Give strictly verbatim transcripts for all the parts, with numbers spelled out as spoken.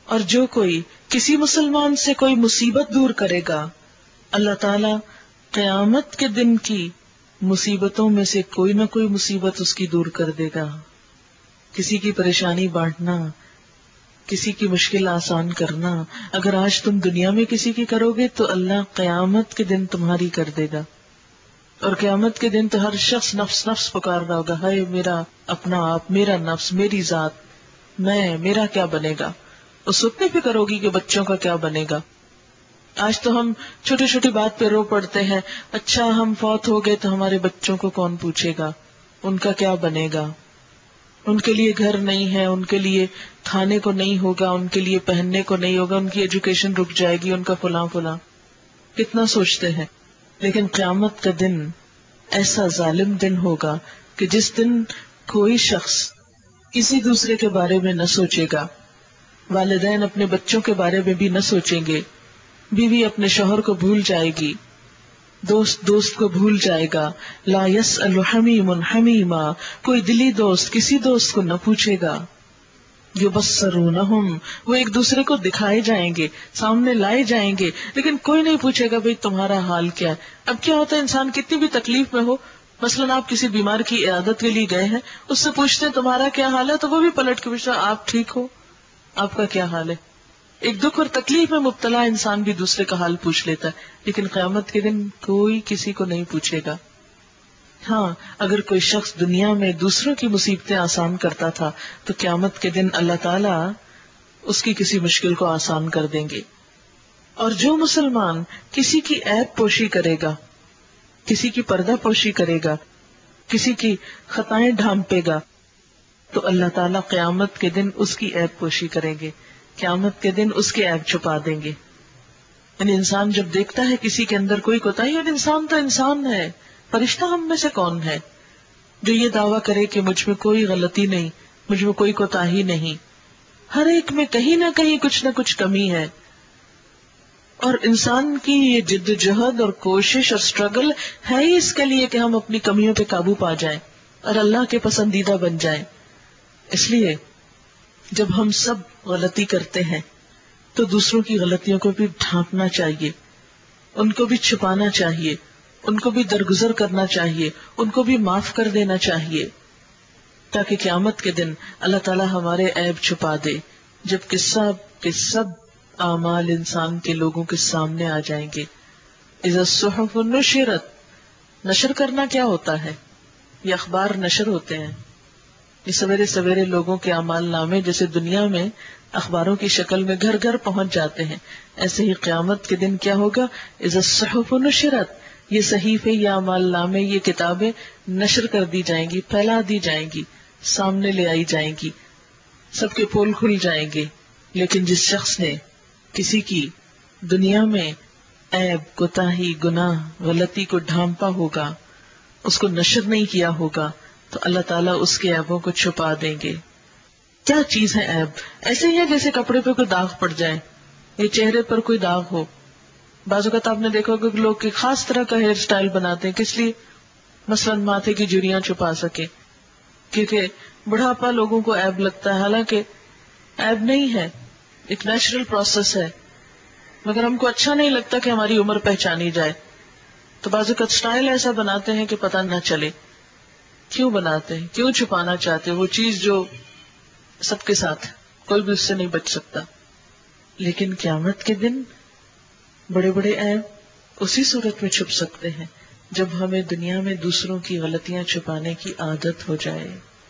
اور جو کوئی کسی مسلمان سے کوئی مصیبت دور کرے گا، اللہ تعالی قیامت کے دن کی مصیبتوں میں سے کوئی نہ کوئی مصیبت اس کی دور کر دے گا. کسی کی پریشانی بانٹنا، کسی کی مشکل آسان کرنا، اگر آج تم دنیا میں کسی کی کرو گے تو اللہ قیامت کے دن تمہاری کر دے گا. اور قیامت کے دن تو ہر شخص نفس نفس پکار رہا ہوگا، ہائے میرا اپنا آپ، میرا نفس، میری ذات، میں، میرا کیا بنے گا. اس وقت نہیں فکر ہوگی کہ بچوں کا کیا بنے گا. آج تو ہم چھوٹی چھوٹی بات پہ رو پڑتے ہیں، اچھا ہم فوت ہو گئے تو ہمارے بچوں کو کون پوچھے گا، ان کا کیا بنے گا، ان کے لیے گھر نہیں ہے، ان کے لیے کھانے کو نہیں ہوگا، ان کے لیے پہننے کو نہیں ہوگا، ان کی ایجوکیشن رک جائے گی، ان کا فلاں فلاں. کتنا سوچتے ہیں. لیکن قیامت کا دن ایسا ظالم دن ہوگا کہ جس دن کوئی شخص کسی دوسرے کے بارے میں نہ سوچے گا. والدین اپنے بچوں کے بارے میں بھی نہ سوچیں گے، بیوی اپنے شوہر کو بھول جائے گی، دوست دوست کو بھول جائے گا. لا يسأل حمیم حمیما، کوئی دلی دوست کسی دوست کو نہ پوچھے گا. یبصرونہم، وہ ایک دوسرے کو دکھائے جائیں گے، سامنے لائے جائیں گے، لیکن کوئی نہیں پوچھے گا بھئی تمہارا حال کیا ہے. اب کیا ہوتا ہے، انسان کتنی بھی تکلیف میں ہو، مثلا آپ کسی بیمار کی عیادت کے لیے گئے ہیں، اس سے پوچھتے ہیں تمہارا کیا حال ہے، تو وہ بھی پلٹ کے پوچھتا آپ ٹھیک ہو، آپ کا کیا حال ہے. ایک دکھ اور تکلیف میں مبتلا انسان بھی دوسرے کا حال پوچھ لیتا ہے، لیکن قیامت کے دن کوئی کسی کو نہیں پوچھے گا. ہاں، اگر کوئی شخص دنیا میں دوسروں کی مصیبتیں آسان کرتا تھا تو قیامت کے دن اللہ تعالیٰ اس کی کسی مشکل کو آسان کر دیں گے. اور جو مسلمان کسی کی عیب پوشی کرے گا، کسی کی پردہ پوشی کرے گا، کسی کی خطائیں ڈھانپے گا، تو اللہ تعالیٰ قیامت کے دن اس کی عیب پوشی کریں گے، قیامت کے دن اس کے عیب چھپا دیں گے. یعنی انسان جب دیکھتا ہے کسی کے اندر کوئی کوتاہی، اور انسان تو انسان ہے، فرشتہ ہم میں سے کون ہے جو یہ دعویٰ کرے کہ مجھ میں کوئی غلطی نہیں، مجھ میں کوئی کوتاہی نہیں. ہر ایک میں کہیں نہ کہیں کچھ نہ کچھ کمی ہے. اور انسان کی یہ جد و جہد اور کوشش اور سٹرگل ہے ہی اس کے لیے کہ ہم اپنی کمیوں پہ قابو پا جائیں اور اللہ کے پسندیدہ بن جائیں. اس لیے جب ہم سب غلطی کرتے ہیں تو دوسروں کی غلطیوں کو بھی ڈھانپنا چاہیے، ان کو بھی چھپانا چاہیے، ان کو بھی درگزر کرنا چاہیے، ان کو بھی معاف کر دینا چاہیے، تاکہ قیامت کے دن اللہ تعالی ہمارے عیب چھپا دے، جب کہ سب کے سب اعمال انسان کے لوگوں کے سامنے آ جائیں گے. اذا الصحف نشرت، نشر کرنا کیا ہوتا ہے؟ یہ اخبار نشر ہوتے ہیں، یہ سویرے سویرے لوگوں کے اعمال نامے جیسے دنیا میں اخباروں کی شکل میں گھر گھر پہنچ جاتے ہیں، ایسے ہی قیامت کے دن کیا ہوگا؟ اذا الصحف نشرت، یہ صحیفے، یہ اعمال نامے، یہ کتابیں نشر کر دی جائیں گی، پھیلا دی جائیں گی، سامنے لے آئی جائیں گی، سب کے پول کھل جائیں گے. لیکن جس شخص نے کسی کی دنیا میں عیب، کوتاہی، گناہ، غلطی کو ڈھانپا ہوگا، اس کو نشر نہیں کیا ہوگا، تو اللہ تعالیٰ اس کے عیبوں کو چھپا دیں گے. کیا چیز ہے عیب؟ ایسے ہی ہے جیسے کپڑے پہ کوئی داغ پڑ جائے یا چہرے پر کوئی داغ ہو. بعض اوقات آپ نے دیکھا ہوگا کہ لوگ کی خاص طرح کا ہیئر سٹائل بناتے ہیں، کس لیے؟ مثلاً ماتھے کی جھریاں چھپا سکے، کیونکہ بڑھاپا لوگوں کو عیب لگتا ہے، حالانکہ عیب نہیں ہے، ایک نیچرل پروسیس ہے، مگر ہم کو اچھا نہیں لگتا کہ ہماری عمر پہچانی جائے، تو بعض اوقات سٹائل ایسا بناتے ہیں کہ پتہ نہ چلے. کیوں بناتے ہیں؟ کیوں چھپانا چاہتے ہیں وہ چیز جو سب کے ساتھ کوئی بھی اس سے نہیں بچ سکتا. لیکن قیامت کے دن بڑے بڑے عیب اسی صورت میں چھپ سکتے ہیں جب ہمیں دنیا میں دوسروں کی غلطیاں چھپانے کی عادت ہو جائے.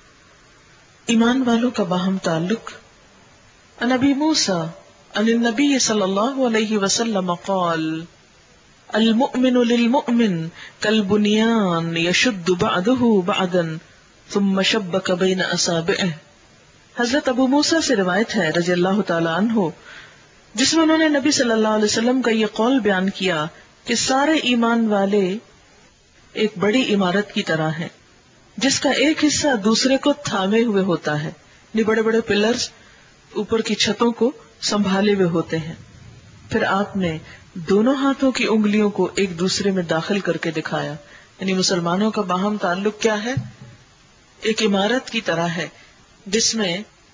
ایمان والوں کا باہم تعلق. عن ابی موسیٰ عن النبی صلی اللہ علیہ وسلم قال المؤمن للمؤمن كالبنيان يشد بعضه بعضا ثم شبك بين اصابعه. حضرت ابو موسیٰ سے روایت ہے رضی اللہ تعالی عنہ، جس میں انہوں نے نبی صلی اللہ علیہ وسلم کا یہ قول بیان کیا کہ سارے ایمان والے ایک بڑی عمارت کی طرح ہیں جس کا ایک حصہ دوسرے کو تھامے ہوئے ہوتا ہے. یہ بڑے بڑے پلرز اوپر کی چھتوں کو سنبھالے ہوئے ہوتے ہیں. پھر آپ نے دونوں ہاتھوں کی انگلیوں کو ایک دوسرے میں داخل کر کے دکھایا. یعنی مسلمانوں کا باہم تعلق کیا ہے؟ ایک عمارت کی طرح ہے جس میں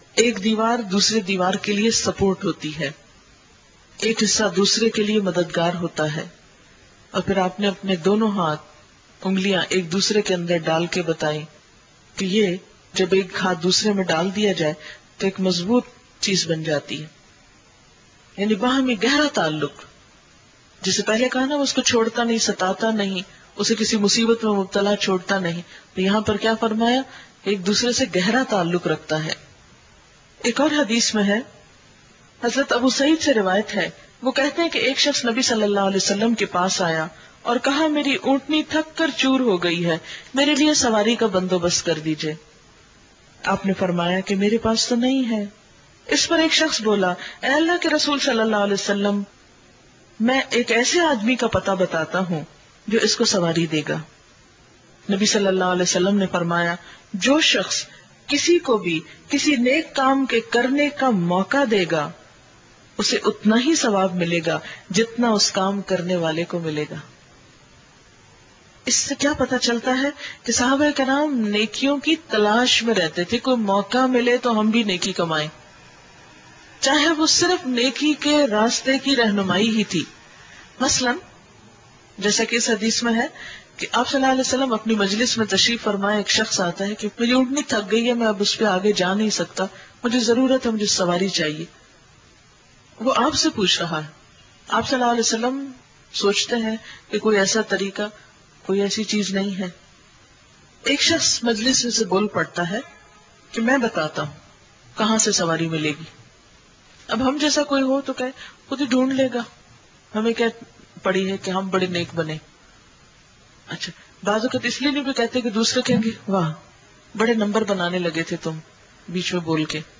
ایک دیوار دوسرے دیوار کے لیے سپورٹ ہوتی ہے، ایک حصہ دوسرے کے لیے مددگار ہوتا ہے. اور پھر آپ نے اپنے دونوں ہاتھ انگلیاں ایک دوسرے کے اندر ڈال کے بتائی کہ یہ جب ایک ہاتھ دوسرے میں ڈال دیا جائے تو ایک مضبوط چیز بن جاتی ہے. یعنی باہمی گہرا تعلق، جسے پہلے کہا نا وہ اس کو چھوڑتا نہیں، ستاتا نہیں، اسے کسی مصیبت میں مبتلا چھوڑتا نہیں، تو یہاں پر کیا فرمایا؟ ایک دوسرے سے گہرا تعلق رکھتا ہے. ایک اور حدیث میں ہے، حضرت ابو سعید سے روایت ہے، وہ کہتے ہیں کہ ایک شخص نبی صلی اللہ علیہ وسلم کے پاس آیا اور کہا میری اونٹنی تھک کر چور ہو گئی ہے، میرے لیے سواری کا بندوبست کر دیجئے. آپ نے فرمایا کہ میرے پاس تو نہیں ہے. اس پر ایک شخص بولا، اے اللہ کے رسول صلی اللہ علیہ وسلم، میں ایک ایسے آدمی کا پتہ بتاتا ہوں جو اس کو سواری دے گا. نبی صلی اللہ علیہ وسلم نے فرمایا، جو شخص کسی کو بھی کسی نیک کام کے کرنے کا موقع دے گا اسے اتنا ہی ثواب ملے گا جتنا اس کام کرنے والے کو ملے گا. اس سے کیا پتہ چلتا ہے کہ صحابہ کرام نیکیوں کی تلاش میں رہتے تھے، کوئی موقع ملے تو ہم بھی نیکی کمائیں، چاہے وہ صرف نیکی کے راستے کی رہنمائی ہی تھی. مثلا جیسا کہ اس حدیث میں ہے کہ آپ صلی اللہ علیہ وسلم اپنی مجلس میں تشریف فرمائے، ایک شخص آتا ہے کہ میری اونٹنی تھک گئی ہے، میں اب اس پہ آگے جا نہیں سکتا، مجھے ضرورت ہے، مجھے سواری چاہیے. وہ آپ سے پوچھ رہا ہے. آپ صلی اللہ علیہ وسلم سوچتے ہیں کہ کوئی ایسا طریقہ، کوئی ایسی چیز نہیں ہے. ایک شخص مجلس میں سے بول پڑتا ہے کہ میں بتاتا ہوں کہاں سے سواری ملے گی. اب ہم جیسا کوئی ہو تو کہے خود ہی ڈھونڈ لے گا، ہمیں کیا پڑی ہے کہ ہم بڑے نیک بنے. اچھا، بعض اوقات اس لیے نہیں بھی کہتے کہ دوسرے کہیں گے واہ بڑے نمبر بنانے لگے تھے تم بیچ میں بول کے.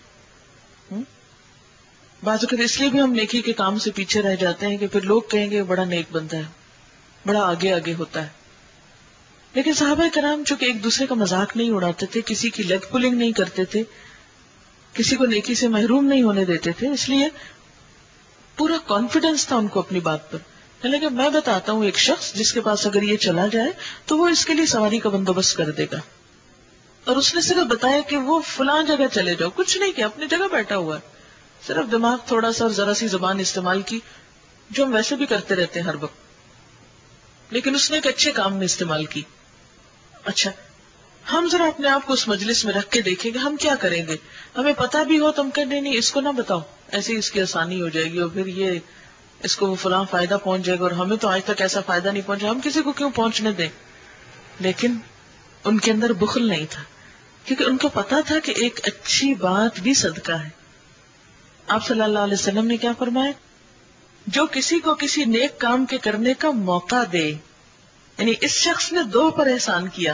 بعض اوقات اس لیے بھی ہم نیکی کے کام سے پیچھے رہ جاتے ہیں کہ پھر لوگ کہیں گے بڑا نیک بنتا ہے، بڑا آگے آگے ہوتا ہے. لیکن صحابہ کرام چونکہ ایک دوسرے کا مذاق نہیں اڑاتے تھے، کسی کی لیگ پولنگ نہیں کرتے تھے، کسی کو نیکی سے محروم نہیں ہونے دیتے تھے، اس لیے پورا کانفیڈنس تھا ان کو اپنی بات پر. لیکن میں بتاتا ہوں ایک شخص جس کے پاس اگر یہ چلا جائے تو وہ اس کے لیے سواری کا بندوبست کر دے گا. اور اس نے صرف بتایا کہ وہ فلاں جگہ چلے جاؤ، کچھ نہیں کیا، اپنی جگہ بیٹھا ہوا ہے، صرف دماغ تھوڑا سا اور ذرا سی زبان استعمال کی جو ہم ویسے بھی کرتے رہتے ہیں ہر وقت، لیکن اس نے ایک اچھے کام میں استعمال کی. اچھا، ہم ذرا اپنے آپ کو اس مجلس میں رکھ کے دیکھیں گے ہم کیا کریں گے. ہمیں پتا بھی ہو تو ہم کہیں نہیں اس کو نہ بتاؤ، ایسے اس کی آسانی ہو جائے گی اور پھر یہ اس کو وہ فلاں فائدہ پہنچ جائے گا اور ہمیں تو آج تک ایسا فائدہ نہیں پہنچا، ہم کسی کو کیوں پہنچنے دیں. لیکن ان کے اندر بخل نہیں تھا، کیونکہ ان کو پتا تھا کہ ایک اچھی بات بھی صدقہ ہے. آپ صلی اللہ علیہ وسلم نے کیا فرمایا؟ جو کسی کو کسی نیک کام کے کرنے کا موقع دے، یعنی اس شخص نے دو پر احسان کیا،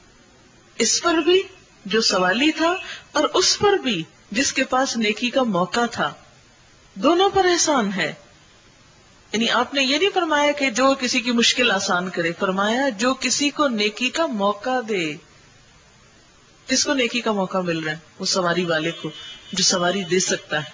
اس پر بھی جو سوالی تھا اور اس پر بھی جس کے پاس نیکی کا موقع تھا، دونوں پر احسان ہے. یعنی آپ نے یہ نہیں فرمایا کہ جو کسی کی مشکل آسان کرے، فرمایا جو کسی کو نیکی کا موقع دے. کس کو نیکی کا موقع مل رہا ہے؟ وہ سواری والے کو جو سواری دے سکتا ہے.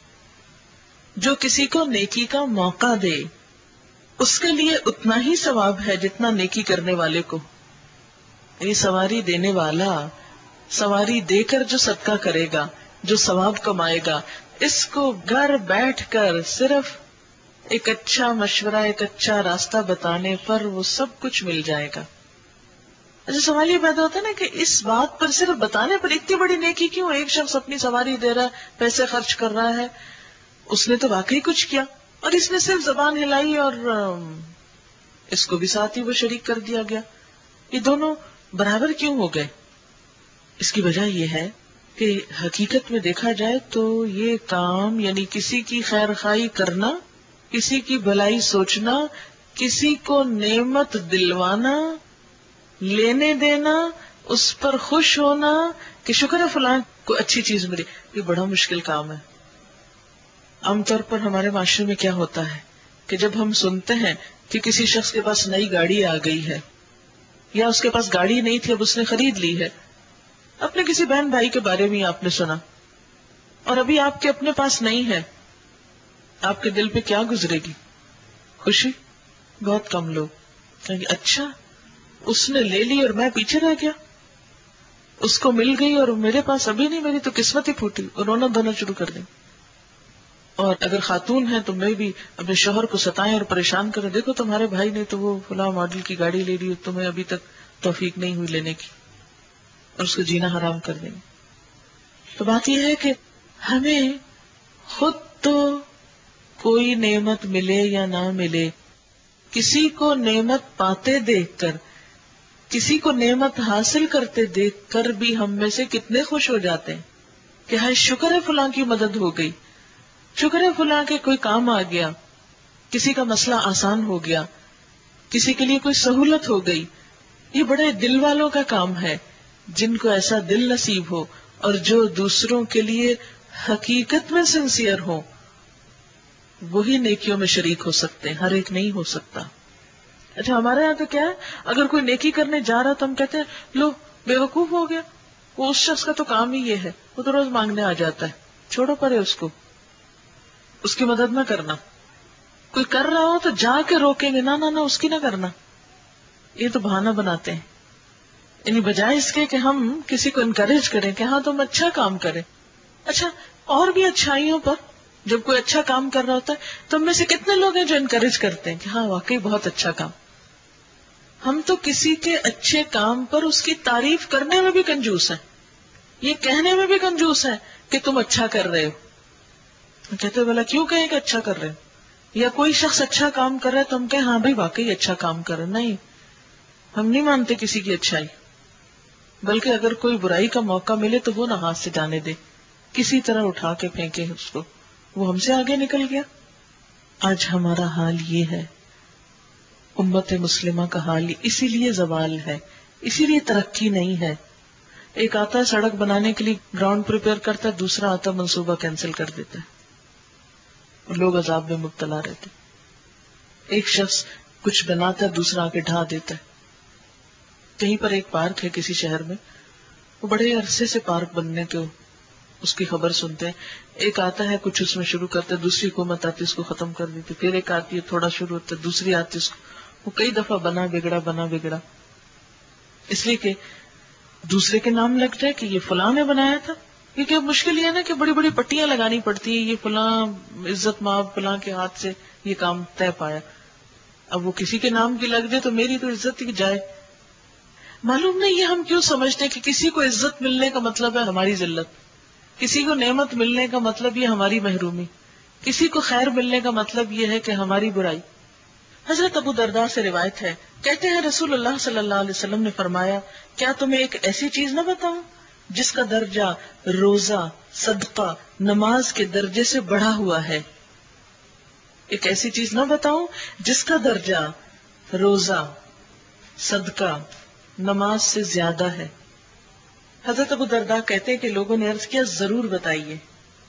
جو کسی کو نیکی کا موقع دے اس کے لیے اتنا ہی ثواب ہے جتنا نیکی کرنے والے کو. یہ سواری دینے والا سواری دے کر جو صدقہ کرے گا، جو ثواب کمائے گا، اس کو گھر بیٹھ کر صرف ایک اچھا مشورہ، ایک اچھا راستہ بتانے پر وہ سب کچھ مل جائے گا. اچھا، سوال یہ پیدا ہوتا ہے نا کہ اس بات پر صرف بتانے پر اتنی بڑی نیکی کیوں؟ ایک شخص اپنی سواری دے رہا ہے، پیسے خرچ کر رہا ہے، اس نے تو واقعی کچھ کیا، اور اس نے صرف زبان ہلائی اور اس کو بھی ساتھ ہی وہ شریک کر دیا گیا. یہ دونوں برابر کیوں ہو گئے؟ اس کی وجہ یہ ہے کہ حقیقت میں دیکھا جائے تو یہ کام، یعنی کسی کی خیر خواہی کرنا، کسی کی بھلائی سوچنا، کسی کو نعمت دلوانا، لینے دینا، اس پر خوش ہونا کہ شکر ہے فلاں کو اچھی چیز ملی، یہ بڑا مشکل کام ہے. عام طور پر ہمارے معاشرے میں کیا ہوتا ہے کہ جب ہم سنتے ہیں کہ کسی شخص کے پاس نئی گاڑی آ گئی ہے، یا اس کے پاس گاڑی نہیں تھی اب اس نے خرید لی ہے، اپنے کسی بہن بھائی کے بارے میں آپ نے سنا اور ابھی آپ کے اپنے پاس نہیں ہے، آپ کے دل پہ کیا گزرے گی؟ خوشی. بہت کم لوگ کہیں گے اچھا اس نے لے لی اور میں پیچھے رہ گیا. اس کو مل گئی اور میرے پاس ابھی نہیں، میری تو قسمت ہی پھوٹی، اور رونا دھونا شروع کر دیں. اور اگر خاتون ہیں تو میں بھی اپنے شوہر کو ستائیں اور پریشان کریں، دیکھو تمہارے بھائی نے تو وہ فلاں ماڈل کی گاڑی لے لی، تمہیں ابھی تک توفیق نہیں ہوئی لینے کی، اور اس کو جینا حرام کر دیں گے. تو بات یہ ہے کہ ہمیں خود تو کوئی نعمت ملے یا نہ ملے، کسی کو نعمت پاتے دیکھ کر، کسی کو نعمت حاصل کرتے دیکھ کر بھی ہم میں سے کتنے خوش ہو جاتے ہیں کہ ہائے شکر ہے فلاں کی مدد ہو گئی، شکر ہے فلاں کے کوئی کام آ گیا، کسی کا مسئلہ آسان ہو گیا، کسی کے لیے کوئی سہولت ہو گئی. یہ بڑے دل والوں کا کام ہے، جن کو ایسا دل نصیب ہو اور جو دوسروں کے لیے حقیقت میں سنسیئر ہو، وہی نیکیوں میں شریک ہو سکتے ہیں، ہر ایک نہیں ہو سکتا. اچھا ہمارے یہاں تو کیا ہے، اگر کوئی نیکی کرنے جا رہا تو ہم کہتے ہیں لو بیوقوف ہو گیا، وہ اس شخص کا تو کام ہی یہ ہے، وہ تو روز مانگنے آ جاتا ہے، چھوڑو پرے اس کو، اس کی مدد نہ کرنا. کوئی کر رہا ہو تو جا کے روکیں گے، نہ نہ نہ اس کی نہ کرنا. یہ تو بہانہ بناتے ہیں، یعنی بجائے اس کے کہ ہم کسی کو انکریج کریں کہ ہاں تم اچھا کام کرے. اچھا اور بھی اچھائیوں پر جب کوئی اچھا کام کر رہا ہوتا ہے تو ہم میں سے کتنے لوگ ہیں جو انکریج کرتے ہیں کہ ہاں واقعی بہت اچھا کام. ہم تو کسی کے اچھے کام پر اس کی تعریف کرنے میں بھی کنجوس ہیں، یہ کہنے میں بھی کنجوس ہیں کہ تم اچھا کر رہے ہو. کہتے بولا کیوں کہیں کہ اچھا کر رہے ہو، یا کوئی شخص اچھا کام کر رہا ہے تو ہم کہیں ہاں بھائی واقعی اچھا کام کر رہے. نہیں، ہم نہیں مانتے کسی کی اچھائی، بلکہ اگر کوئی برائی کا موقع ملے تو وہ نہ ہاتھ سے جانے دے، کسی طرح اٹھا کے پھینکے اس کو، وہ ہم سے آگے نکل گیا. آج ہمارا حال یہ ہے، امت مسلمہ کا حال اسی لیے زوال ہے، اسی لیے ترقی نہیں ہے. ایک آتا ہے سڑک بنانے کے لیے گراؤنڈ پریپیئر کرتا ہے، دوسرا آتا منصوبہ کینسل کر دیتا ہے، لوگ عذاب میں مبتلا رہتے. ایک شخص کچھ بناتا ہے، دوسرا آ کے ڈھا دیتا ہے. کہیں پر ایک پارک ہے کسی شہر میں، وہ بڑے عرصے سے پارک بننے کے اس کی خبر سنتے ہیں. ایک آتا ہے کچھ اس میں شروع کرتا ہے، دوسری حکومت آتی اس کو ختم کر دیتی، پھر ایک آتی ہے تھوڑا شروع ہوتا ہے، دوسری آتی اس کو، وہ کئی دفعہ بنا بگڑا بنا بگڑا، اس لیے کہ دوسرے کے نام لگ جائے کہ یہ فلاں نے بنایا تھا. کیونکہ اب مشکل یہ ہے نا کہ بڑی بڑی پٹیاں لگانی پڑتی ہیں، یہ فلاں عزت مآب فلاں کے ہاتھ سے یہ کام طے پایا. اب وہ کسی کے نام کی لگ جائے تو میری تو عزت ہی جائے. معلوم نہیں یہ ہم کیوں سمجھتے ہیں کہ کسی کو عزت ملنے کا مطلب ہے ہماری ذلت، کسی کو نعمت ملنے کا مطلب یہ ہماری محرومی، کسی کو خیر ملنے کا مطلب یہ ہے کہ ہماری برائی. حضرت ابو درداء سے روایت ہے، کہتے ہیں رسول اللہ صلی اللہ علیہ وسلم نے فرمایا، کیا تمہیں ایک ایسی چیز نہ بتاؤں جس کا درجہ روزہ، صدقہ، نماز کے درجے سے بڑھا ہوا ہے. ایک ایسی چیز نہ بتاؤں جس کا درجہ روزہ، صدقہ، نماز سے زیادہ ہے. حضرت ابو درداء کہتے ہیں کہ لوگوں نے عرض کیا ضرور بتائیے.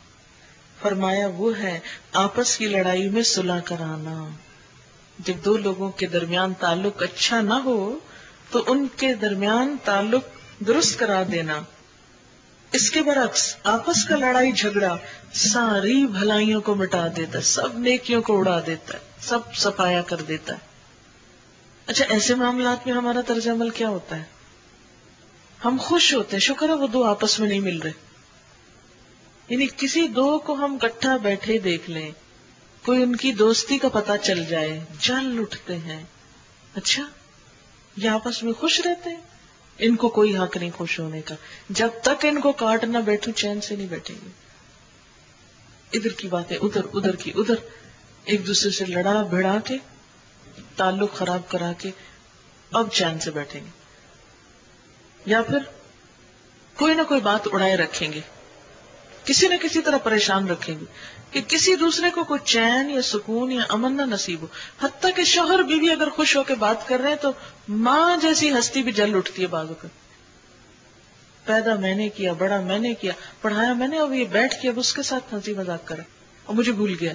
فرمایا وہ ہے آپس کی لڑائی میں صلح کرانا. جب دو لوگوں کے درمیان تعلق اچھا نہ ہو تو ان کے درمیان تعلق درست کرا دینا. اس کے برعکس آپس کا لڑائی جھگڑا ساری بھلائیوں کو مٹا دیتا ہے، سب نیکیوں کو اڑا دیتا ہے، سب صفایا کر دیتا ہے. اچھا ایسے معاملات میں ہمارا طرز عمل کیا ہوتا ہے؟ ہم خوش ہوتے ہیں، شکر ہے وہ دو آپس میں نہیں مل رہے. یعنی کسی دو کو ہم کٹھا بیٹھے دیکھ لیں، کوئی ان کی دوستی کا پتہ چل جائے، جل اٹھتے ہیں. اچھا یہ آپس میں خوش رہتے ہیں، ان کو کوئی حق نہیں خوش ہونے کا. جب تک ان کو کاٹ نہ بیٹھو چین سے نہیں بیٹھیں گے. ادھر کی باتیں ادھر، ادھر کی ادھر، ایک دوسرے سے لڑا بھڑا کے تعلق خراب کرا کے اب چین سے بیٹھیں گے. یا پھر کوئی نہ کوئی بات اڑائے رکھیں گے، کسی نہ کسی طرح پریشان رکھیں گے کہ کسی دوسرے کو کوئی چین یا سکون یا امن نہ نصیب ہو. حتیٰ کہ شوہر بیوی اگر خوش ہو کے بات کر رہے ہیں تو ماں جیسی ہستی بھی جل اٹھتی ہے بعض اوقات. پیدا میں نے کیا، بڑا میں نے کیا، پڑھایا میں نے، اب یہ بیٹھ کے اب اس کے ساتھ ہنسی مذاق کرا اور مجھے بھول گیا.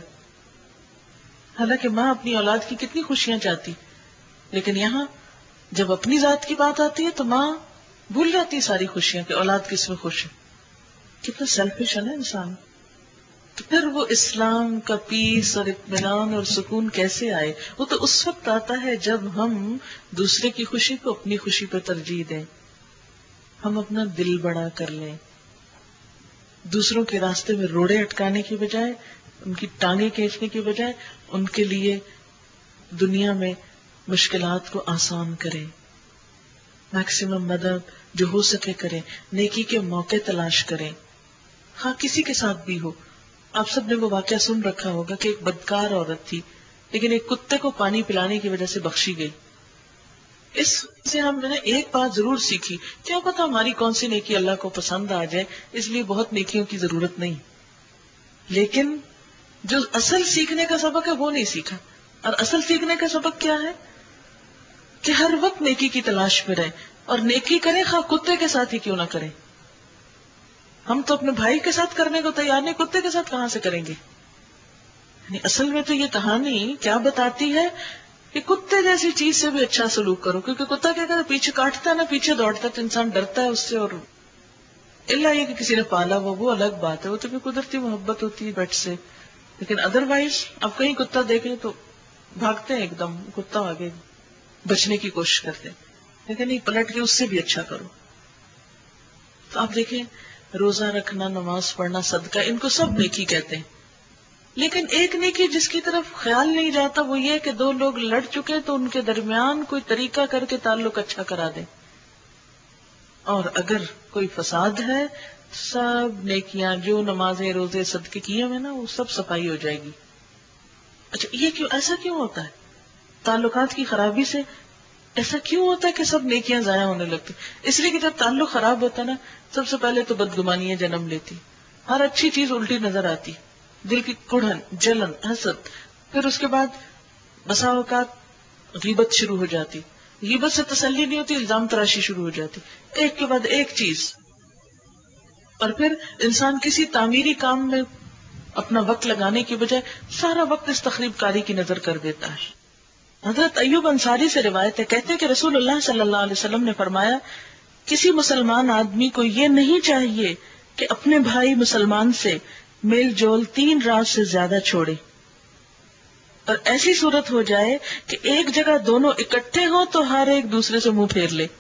حالانکہ ماں اپنی اولاد کی کتنی خوشیاں چاہتی، لیکن یہاں جب اپنی ذات کی بات آتی ہے تو ماں بھول جاتی ساری خوشیاں کہ اولاد کس میں خوش ہے. کتنا سیلفش ہے نا انسان. تو پھر وہ اسلام کا پیس اور اطمینان اور سکون کیسے آئے؟ وہ تو اس وقت آتا ہے جب ہم دوسرے کی خوشی کو اپنی خوشی پہ ترجیح دیں. ہم اپنا دل بڑا کر لیں، دوسروں کے راستے میں روڑے اٹکانے کی بجائے، ان کی ٹانگیں کھینچنے کی بجائے ان کے لیے دنیا میں مشکلات کو آسان کریں، میکسیمم مدد جو ہو سکے کریں، نیکی کے موقع تلاش کریں، ہاں کسی کے ساتھ بھی ہو۔ آپ سب نے وہ واقعہ سن رکھا ہوگا کہ ایک بدکار عورت تھی لیکن ایک کتے کو پانی پلانے کی وجہ سے بخشی گئی۔ اس سے ہم نے ایک بات ضرور سیکھی، کیا پتا ہماری کون سی نیکی اللہ کو پسند آ جائے، اس لیے بہت نیکیوں کی ضرورت نہیں، لیکن جو اصل سیکھنے کا سبق ہے وہ نہیں سیکھا۔ اور اصل سیکھنے کا سبق کیا ہے کہ ہر وقت نیکی کی تلاش میں رہیں اور نیکی کریں، خواہ کتے کے ساتھ ہی کیوں نہ کریں۔ ہم تو اپنے بھائی کے ساتھ کرنے کو تیار نہیں، کتے کے ساتھ کہاں سے کریں گے؟ یعنی اصل میں تو یہ کہانی کیا بتاتی ہے کہ کتے جیسی چیز سے بھی اچھا سلوک کرو، کیونکہ کتا کیا کرتا ہے، پیچھے کاٹتا ہے نا، پیچھے دوڑتا ہے تو انسان ڈرتا ہے اس سے، اور اللہ یہ کہ کسی نے پالا وہ وہ الگ بات ہے، وہ تو بھی قدرتی محبت ہوتی ہے بیٹ سے، لیکن ادروائز اب کہیں کتا دیکھیں تو بھاگتے ہیں، ایک دم کتا آگے بچنے کی کوشش کرتے ہیں، لیکن نہیں، پلٹ کے اس سے بھی اچھا کرو۔ تو آپ دیکھیں، روزہ رکھنا، نماز پڑھنا، صدقہ، ان کو سب نیکی کہتے ہیں، لیکن ایک نیکی جس کی طرف خیال نہیں جاتا وہ یہ کہ دو لوگ لڑ چکے تو ان کے درمیان کوئی طریقہ کر کے تعلق اچھا کرا دیں، اور اگر کوئی فساد ہے سب نیکیاں جو نمازیں روزے صدقے کیے ہوئے نا وہ سب صفائی ہو جائے گی۔ اچھا یہ کیوں ایسا کیوں ہوتا ہے؟ تعلقات کی خرابی سے ایسا کیوں ہوتا ہے کہ سب نیکیاں ضائع ہونے لگتی؟ اس لیے کہ جب تعلق خراب ہوتا ہے نا سب سے پہلے تو بدگمانیاں جنم لیتی، ہر اچھی چیز الٹی نظر آتی، دل کی کڑھن، جلن، حسد، پھر اس کے بعد بسا اوقات غیبت شروع ہو جاتی، غیبت سے تسلی نہیں ہوتی، الزام تراشی شروع ہو جاتی، ایک کے بعد ایک چیز، اور پھر انسان کسی تعمیری کام میں اپنا وقت لگانے کی بجائے سارا وقت اس تخریب کاری کی نظر کر دیتا ہے۔ حضرت ایوب انصاری سے روایت ہے، کہتے ہیں کہ رسول اللہ صلی اللہ علیہ وسلم نے فرمایا، کسی مسلمان آدمی کو یہ نہیں چاہیے کہ اپنے بھائی مسلمان سے میل جول تین رات سے زیادہ چھوڑے، اور ایسی صورت ہو جائے کہ ایک جگہ دونوں اکٹھے ہوں تو ہر ایک دوسرے سے منہ پھیر لے،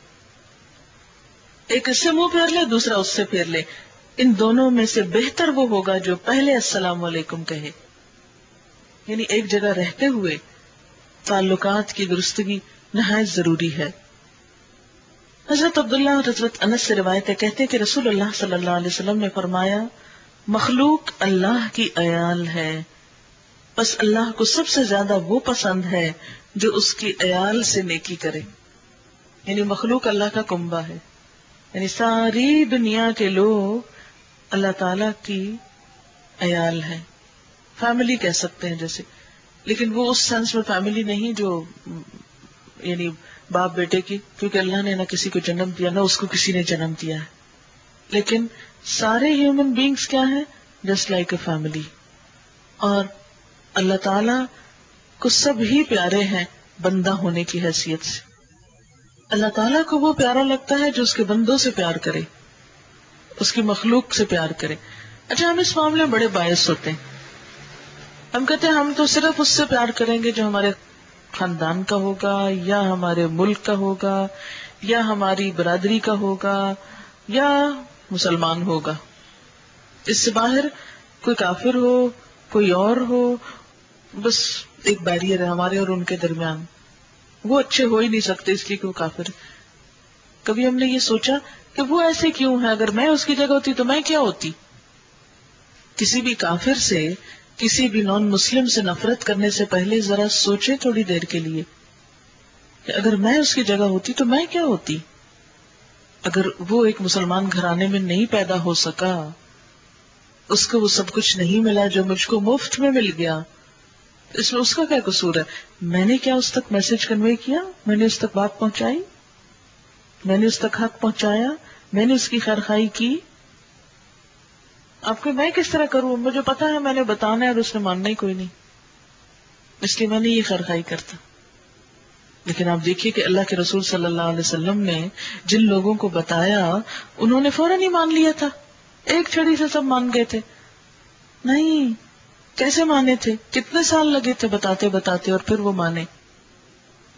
ایک اس سے منہ پھیر لے دوسرا اس سے پھیر لے، ان دونوں میں سے بہتر وہ ہوگا جو پہلے السلام علیکم کہے۔ یعنی ایک جگہ رہتے ہوئے تعلقات کی درستگی نہایت ضروری ہے۔ حضرت عبداللہ اور حضرت انس سے روایت ہے، کہتے ہیں کہ رسول اللہ صلی اللہ علیہ وسلم نے فرمایا، مخلوق اللہ کی عیال ہے، بس اللہ کو سب سے زیادہ وہ پسند ہے جو اس کی عیال سے نیکی کرے۔ یعنی مخلوق اللہ کا کنبہ ہے، یعنی ساری دنیا کے لوگ اللہ تعالی کی عیال ہے، فیملی کہہ سکتے ہیں جیسے، لیکن وہ اس سینس میں فیملی نہیں جو یعنی باپ بیٹے کی، کیونکہ اللہ نے نہ کسی کو جنم دیا نہ اس کو کسی نے جنم دیا ہے، لیکن سارے ہیومن بینگز کیا ہیں، جسٹ لائک اے فیملی، اور اللہ تعالی کو سب ہی پیارے ہیں بندہ ہونے کی حیثیت سے۔ اللہ تعالیٰ کو وہ پیارا لگتا ہے جو اس کے بندوں سے پیار کرے، اس کی مخلوق سے پیار کرے۔ اچھا ہم اس معاملے میں بڑے باعث ہوتے ہیں، ہم کہتے ہیں ہم تو صرف اس سے پیار کریں گے جو ہمارے خاندان کا ہوگا یا ہمارے ملک کا ہوگا یا ہماری برادری کا ہوگا یا مسلمان ہوگا، اس سے باہر کوئی کافر ہو کوئی اور ہو، بس ایک بیریئر ہے ہمارے اور ان کے درمیان، وہ اچھے ہو ہی نہیں سکتے اس لیے کہ وہ کافر ہے۔ کبھی ہم نے یہ سوچا کہ وہ ایسے کیوں ہے، اگر میں اس کی جگہ ہوتی تو میں کیا ہوتی؟ کسی بھی کافر سے کسی بھی نان مسلم سے نفرت کرنے سے پہلے ذرا سوچے تھوڑی دیر کے لیے کہ اگر میں اس کی جگہ ہوتی تو میں کیا ہوتی۔ اگر وہ ایک مسلمان گھرانے میں نہیں پیدا ہو سکا، اس کو وہ سب کچھ نہیں ملا جو مجھ کو مفت میں مل گیا، اس میں اس کا کیا قصور ہے؟ میں نے کیا اس تک میسج کنوے کیا، میں نے اس تک بات پہنچائی، میں نے اس تک حق پہنچایا، میں نے اس کی خیرخواہی کی؟ آپ کو میں کس طرح کروں، مجھے پتا ہے میں نے بتانا ہے اور اس نے ماننا ہی کوئی نہیں، اس لیے میں نے یہ خیرخواہی کرتا۔ لیکن آپ دیکھیے کہ اللہ کے رسول صلی اللہ علیہ وسلم نے جن لوگوں کو بتایا انہوں نے فوراً ہی مان لیا تھا، ایک چھڑی سے سب مان گئے تھے؟ نہیں، کیسے مانے تھے؟ کتنے سال لگے تھے بتاتے بتاتے اور پھر وہ مانے؟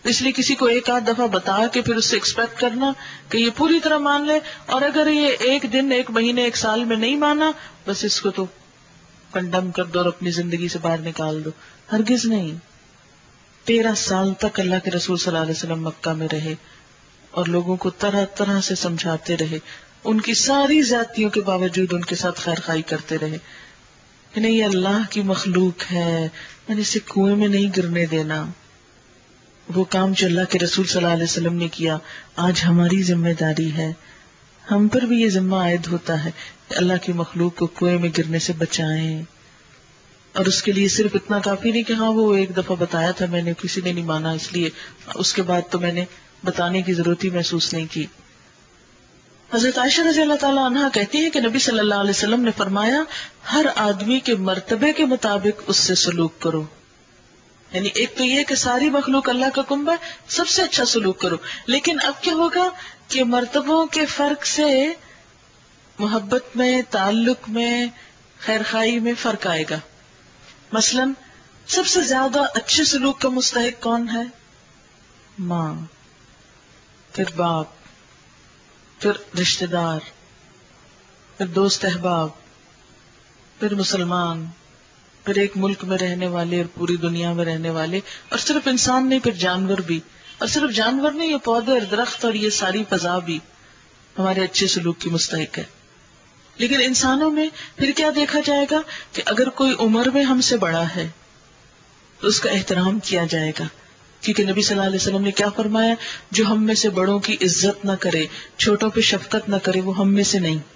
اس لیے کسی کو ایک آدھ دفعہ بتا کے پھر اس سے ایکسپیکٹ کرنا کہ یہ پوری طرح مان لے، اور اگر یہ ایک دن، ایک مہینے، ایک سال میں نہیں مانا، بس اس کو تو کنڈم کر دو اور اپنی زندگی سے باہر نکال دو. ہرگز نہیں. تیرہ سال تک اللہ کے رسول صلی اللہ علیہ وسلم مکہ میں رہے اور لوگوں کو طرح طرح سے سمجھاتے رہے، ان کی ساری زیادتیوں کے باوجود ان کے ساتھ خیر خائی کرتے رہے کہ نہیں یہ اللہ کی مخلوق ہے، میں نے اسے کنویں میں نہیں گرنے دینا. وہ کام جو اللہ کے رسول صلی اللہ علیہ وسلم نے کیا آج ہماری ذمہ داری ہے، ہم پر بھی یہ ذمہ عائد ہوتا ہے کہ اللہ کی مخلوق کو کنویں میں گرنے سے بچائیں. اور اس کے لیے صرف اتنا کافی نہیں کہ ہاں وہ ایک دفعہ بتایا تھا میں نے، کسی نے نہیں مانا اس لیے اس کے بعد تو میں نے بتانے کی ضرورت ہی محسوس نہیں کی. حضرت عائشہ رضی اللہ تعالیٰ عنہا کہتی ہے کہ نبی صلی اللہ علیہ وسلم نے فرمایا ہر آدمی کے مرتبے کے مطابق اس سے سلوک کرو. یعنی ایک تو یہ کہ ساری مخلوق اللہ کا کنبہ ہے، سب سے اچھا سلوک کرو، لیکن اب کیا ہوگا کہ مرتبوں کے فرق سے محبت میں، تعلق میں، خیر خائی میں فرق آئے گا. مثلا سب سے زیادہ اچھے سلوک کا مستحق کون ہے؟ ماں، پھر باپ، پھر رشتہ دار، پھر دوست احباب، پھر مسلمان، پھر ایک ملک میں رہنے والے اور پوری دنیا میں رہنے والے، اور صرف انسان نہیں، پھر جانور بھی، اور صرف جانور نہیں، یہ پودے اور درخت اور یہ ساری فضا بھی ہمارے اچھے سلوک کی مستحق ہے. لیکن انسانوں میں پھر کیا دیکھا جائے گا کہ اگر کوئی عمر میں ہم سے بڑا ہے تو اس کا احترام کیا جائے گا، کیونکہ نبی صلی اللہ علیہ وسلم نے کیا فرمایا، جو ہم میں سے بڑوں کی عزت نہ کرے، چھوٹوں پہ شفقت نہ کرے، وہ ہم میں سے نہیں.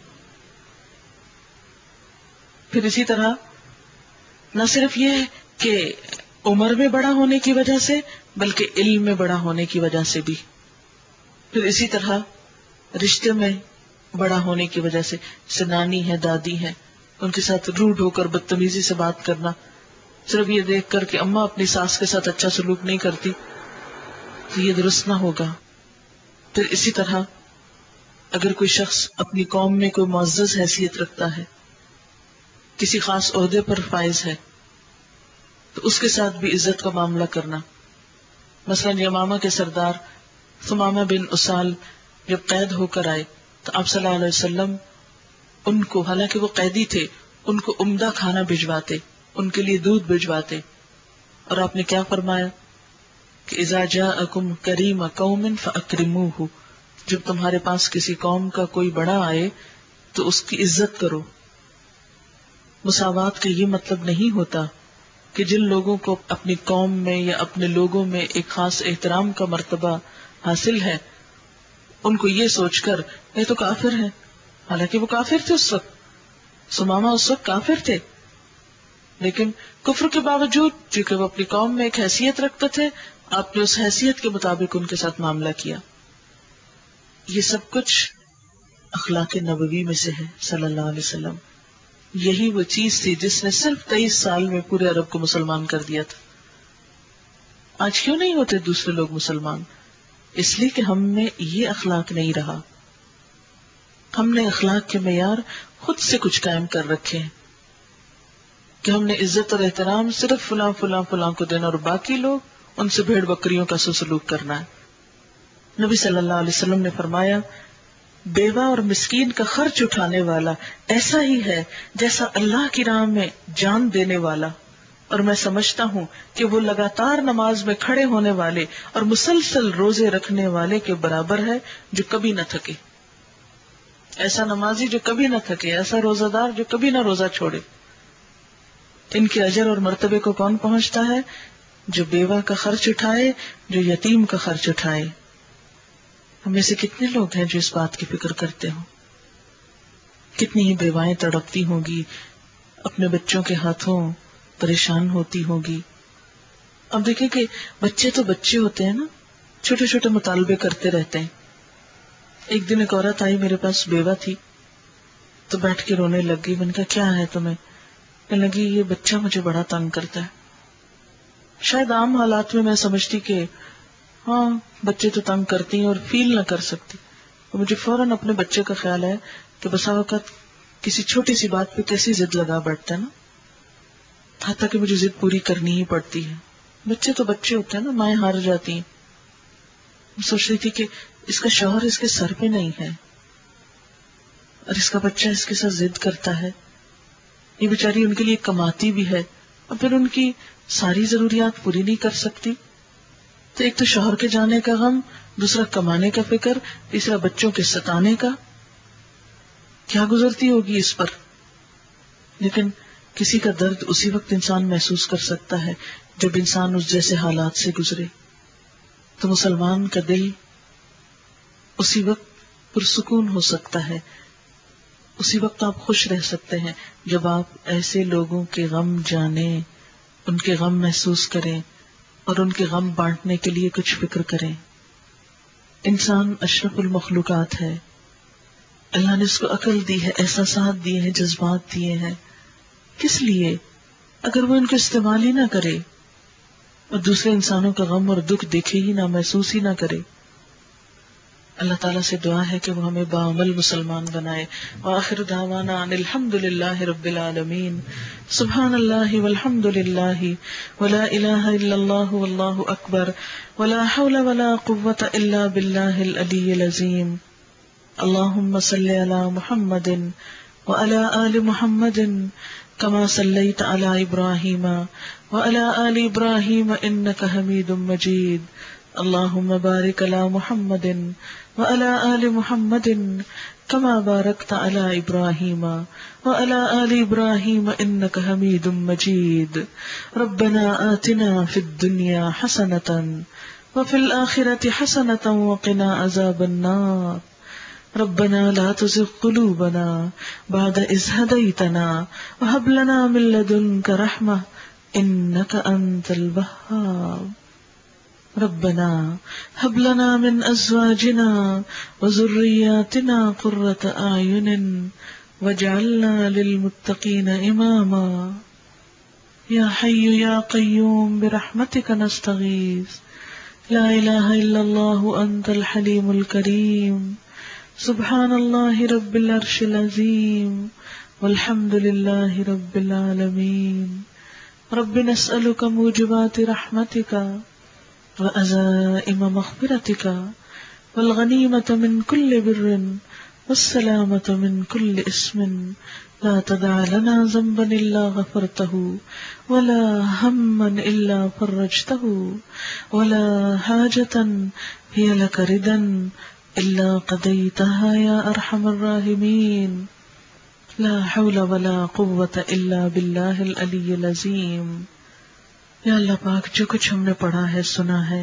پھر اسی طرح نہ صرف یہ کہ عمر میں بڑا ہونے کی وجہ سے بلکہ علم میں بڑا ہونے کی وجہ سے بھی. پھر اسی طرح رشتے میں بڑا ہونے کی وجہ سے، جیسے نانی ہے، دادی ہے، ان کے ساتھ روڈ ہو کر بدتمیزی سے بات کرنا صرف یہ دیکھ کر کہ اماں اپنی ساس کے ساتھ اچھا سلوک نہیں کرتی تو یہ درست نہ ہوگا. پھر اسی طرح اگر کوئی شخص اپنی قوم میں کوئی معزز حیثیت رکھتا ہے، کسی خاص عہدے پر فائز ہے، تو اس کے ساتھ بھی عزت کا معاملہ کرنا. مثلا یمامہ کے سردار ثمامہ بن اسال جب قید ہو کر آئے تو آپ صلی اللہ علیہ وسلم ان کو، حالانکہ وہ قیدی تھے، ان کو عمدہ کھانا بھجواتے، ان کے لیے دودھ بھجواتے، اور آپ نے کیا فرمایا کہ اذا جاءکم کریم قوم فاکرموہ، جب تمہارے پاس کسی قوم کا کوئی بڑا آئے تو اس کی عزت کرو. مساوات کا یہ مطلب نہیں ہوتا کہ جن لوگوں کو اپنی قوم میں یا اپنے لوگوں میں ایک خاص احترام کا مرتبہ حاصل ہے ان کو یہ سوچ کر یہ تو کافر ہیں، حالانکہ وہ کافر تھے اس وقت، ثمامہ اس وقت کافر تھے، لیکن کفر کے باوجود چونکہ وہ اپنی قوم میں ایک حیثیت رکھتے تھے، آپ نے اس حیثیت کے مطابق ان کے ساتھ معاملہ کیا. یہ سب کچھ اخلاق نبوی میں سے ہے صلی اللہ علیہ وسلم. یہی وہ چیز تھی جس نے صرف تیئیس سال میں پورے عرب کو مسلمان کر دیا تھا. آج کیوں نہیں ہوتے دوسرے لوگ مسلمان؟ اس لیے کہ ہم میں یہ اخلاق نہیں رہا. ہم نے اخلاق کے معیار خود سے کچھ قائم کر رکھے ہیں کہ ہم نے عزت اور احترام صرف فلاں فلاں فلاں کو دینا اور باقی لوگ ان سے بھیڑ بکریوں کا سو سلوک کرنا ہے. نبی صلی اللہ علیہ وسلم نے فرمایا بیوہ اور مسکین کا خرچ اٹھانے والا ایسا ہی ہے جیسا اللہ کی راہ میں جان دینے والا، اور میں سمجھتا ہوں کہ وہ لگاتار نماز میں کھڑے ہونے والے اور مسلسل روزے رکھنے والے کے برابر ہے جو کبھی نہ تھکے. ایسا نمازی جو کبھی نہ تھکے، ایسا روزہ دار جو کبھی نہ روزہ چھوڑے. ان کے اجر اور مرتبے کو کون پہنچتا ہے؟ جو بیوہ کا خرچ اٹھائے، جو یتیم کا خرچ اٹھائے. ہم میں سے کتنے لوگ ہیں جو اس بات کی فکر کرتے ہوں؟ کتنی ہی بیوائیں تڑپتی ہوں گی، اپنے بچوں کے ہاتھوں پریشان ہوتی ہوں گی. اب دیکھیں کہ بچے تو بچے ہوتے ہیں نا، چھوٹے چھوٹے مطالبے کرتے رہتے ہیں. ایک دن ایک عورت آئی میرے پاس، بیوہ تھی، تو بیٹھ کے رونے لگ گئی. میں نے کہا کیا ہے تمہیں؟ کہنے لگی یہ بچہ مجھے بڑا تنگ کرتا ہے. شاید عام حالات میں میں سمجھتی کہ ہاں بچے تو تنگ کرتی ہیں اور فیل نہ کر سکتی، تو مجھے فوراً اپنے بچے کا خیال ہے کہ بسا وقت کسی چھوٹی سی بات پہ کیسی ضد لگا بیٹھتا ہے نا، حتیٰ کہ مجھے ضد پوری کرنی ہی پڑتی ہے. بچے تو بچے ہوتے ہیں نا، مائیں ہار جاتی ہیں. سوچ رہی تھی کہ اس کا شوہر اس کے سر پہ نہیں ہے اور اس کا بچہ اس کے ساتھ ضد کرتا ہے، یہ بیچاری ان کے لیے کماتی بھی ہے اور پھر ان کی ساری ضروریات پوری نہیں کر سکتی. تو ایک تو شوہر کے جانے کا غم، دوسرا کمانے کا فکر، تیسرا بچوں کے ستانے کا. کیا گزرتی ہوگی اس پر. لیکن کسی کا درد اسی وقت انسان محسوس کر سکتا ہے جب انسان اس جیسے حالات سے گزرے. تو مسلمان کا دل اسی وقت پرسکون ہو سکتا ہے، اسی وقت آپ خوش رہ سکتے ہیں جب آپ ایسے لوگوں کے غم جانیں، ان کے غم محسوس کریں اور ان کے غم بانٹنے کے لیے کچھ فکر کریں. انسان اشرف المخلوقات ہے، اللہ نے اس کو عقل دی ہے، احساسات دیے ہیں، جذبات دیے ہیں. کس لیے؟ اگر وہ ان کو استعمال ہی نہ کرے اور دوسرے انسانوں کا غم اور دکھ دیکھے ہی نہ، محسوس ہی نہ کرے. اللہ تعالیٰ سے دعا ہے کہ وہ ہمیں باعمل مسلمان بنائے. وآخر دعوانا ان الحمد للہ رب العالمین. سبحان اللہ والحمد للہ ولا الہ الا اللہ واللہ اکبر ولا حول ولا قوة الا باللہ العلی العظیم. اللہم صل علی محمد وعلی آل محمد كما صليت على إبراهيم وعلى آل إبراهيم إنك حميد مجيد. اللهم بارك على محمد وعلى آل محمد كما باركت على إبراهيم وعلى آل إبراهيم إنك حميد مجيد. ربنا آتنا في الدنيا حسنة وفي الآخرة حسنة وقنا عذاب النار. ربنا لا تزغ قلوبنا بعد إذ هديتنا وهب لنا من لدنك رحمة إنك أنت الوهاب. ربنا هب لنا من أزواجنا وذرياتنا قرة أعين واجعلنا للمتقين إماما. يا حي يا قيوم برحمتك نستغيث. لا إله إلا الله أنت الحليم الكريم. سبحان اللہ رب العرش العظیم والحمد للہ رب العالمین. رب نسألک موجبات رحمتک وعزائم مغفرتک والغنیمة من كل بر والسلامة من كل اسم لا تدع لنا ذنبا إلا غفرته ولا هما إلا فرجته ولا حاجة هي لك ردا إلا قضيتها يا أرحم الراحمين. لا حول ولا قوة إلا بالله العلي العظيم. یا اللہ پاک، جو کچھ ہم نے پڑھا ہے، سنا ہے،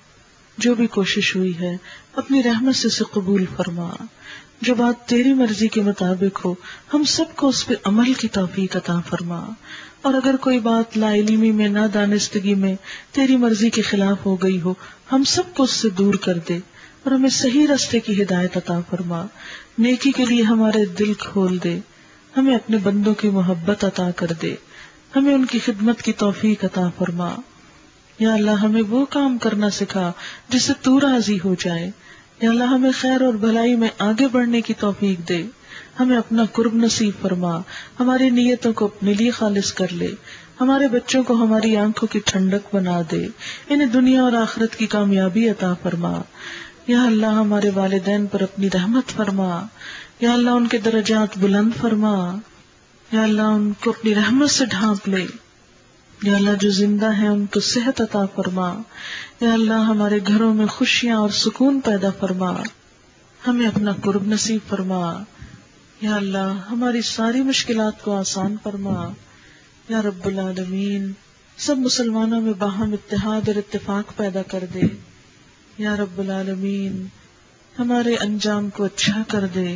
جو بھی کوشش ہوئی ہے، اپنی رحمت سے اسے قبول فرما. جو بات تیری مرضی کے مطابق ہو، ہم سب کو اس پہ عمل کی توفیق عطا فرما. اور اگر کوئی بات لا علمی میں، نادانستگی میں تیری مرضی کے خلاف ہو گئی ہو، ہم سب کو اس سے دور کر دے اور ہمیں صحیح راستے کی ہدایت عطا فرما. نیکی کے لیے ہمارے دل کھول دے، ہمیں اپنے بندوں کی محبت عطا کر دے، ہمیں ان کی خدمت کی توفیق عطا فرما. یا اللہ ہمیں وہ کام کرنا سکھا جس سے تو راضی ہو جائے. یا اللہ ہمیں خیر اور بھلائی میں آگے بڑھنے کی توفیق دے. ہمیں اپنا قرب نصیب فرما. ہماری نیتوں کو اپنے لیے خالص کر لے. ہمارے بچوں کو ہماری آنکھوں کی ٹھنڈک بنا دے. انہیں دنیا اور آخرت کی کامیابی عطا فرما. یا اللہ ہمارے والدین پر اپنی رحمت فرما. یا اللہ ان کے درجات بلند فرما. یا اللہ ان کو اپنی رحمت سے ڈھانپ لے. یا اللہ جو زندہ ہیں ان کو صحت عطا فرما. یا اللہ ہمارے گھروں میں خوشیاں اور سکون پیدا فرما. ہمیں اپنا قرب نصیب فرما. یا اللہ ہماری ساری مشکلات کو آسان فرما. یا رب العالمین سب مسلمانوں میں باہم اتحاد اور اتفاق پیدا کر دے. یا رب العالمین ہمارے انجام کو اچھا کر دے.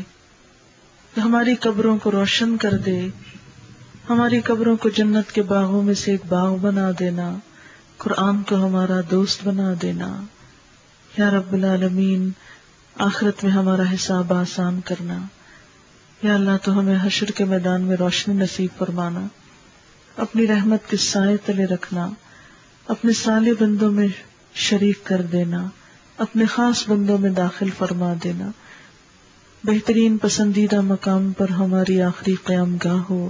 ہماری قبروں کو روشن کر دے. ہماری قبروں کو جنت کے باغوں میں سے ایک باغ بنا دینا. قرآن کو ہمارا دوست بنا دینا. یا رب العالمین آخرت میں ہمارا حساب آسان کرنا. یا اللہ تو ہمیں حشر کے میدان میں روشنی نصیب فرمانا. اپنی رحمت کے سائے تلے رکھنا. اپنے صالح بندوں میں شریک کر دینا. اپنے خاص بندوں میں داخل فرما دینا. بہترین پسندیدہ مقام پر ہماری آخری قیام گاہ ہو.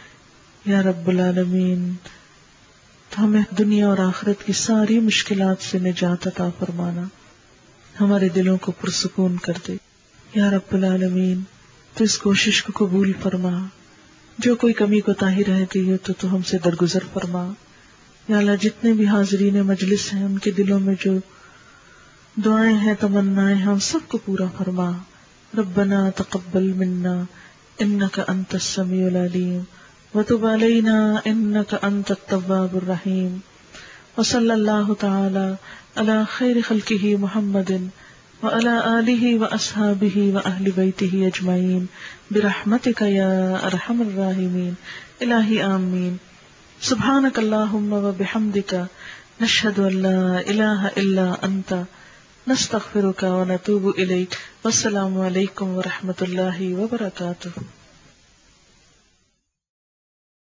یا رب العالمین تو ہمیں دنیا اور آخرت کی ساری مشکلات سے نجات عطا فرمانا. ہمارے دلوں کو پرسکون کر دے. یا رب العالمین تو اس کوشش کو قبول فرما. جو کوئی کمی کوتاہی رہ گئی ہو تو تو ہم سے درگزر فرما. یا اللہ جتنے بھی حاضرین مجلس ہیں ان کے دلوں میں جو دعائیں ہیں تمنائیں ہم سب کو پورا فرما. ربنا تقبل منا انک انت السمیع العلیم وتب علینا انک انت التواب الرحیم. وصلی اللہ تعالی علی خیر خلقہ محمد وعلی آلہ واصحابہ واہل بیتہ اجمعین برحمتک یا ارحم الراحمین. الہی آمین. سبحانک اللہم وبحمدک نشہد ان لا الہ الا انت نستغفرک ونتوب الیک. والسلام علیکم ورحمۃ اللہ وبرکاتہ.